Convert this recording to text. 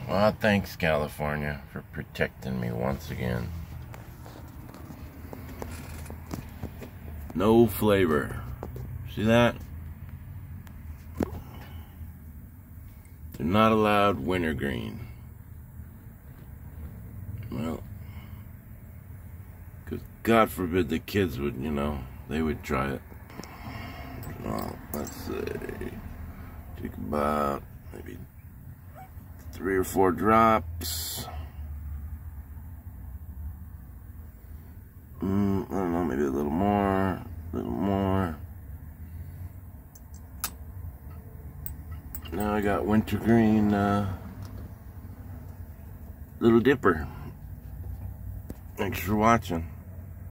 Well, thanks, California, for protecting me once again. No flavor. See that? They're not allowed wintergreen. Well, because God forbid the kids would, they would try it. Well, let's see. Take about maybe 3 or 4 drops. I don't know, maybe a little more, Now I got wintergreen Little Dipper. Thanks for watching.